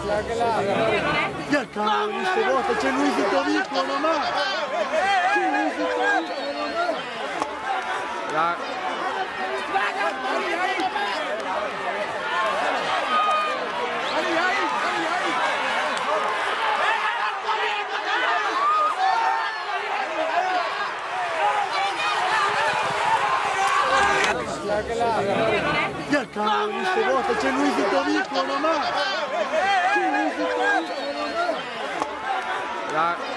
E a cavolo di queste volte c'è Luisito Vico nomás! C'è Luisito Vico nomás! E a cavolo di queste volte c'è Luisito Vico nomás! C'è Luisito Vico nomás!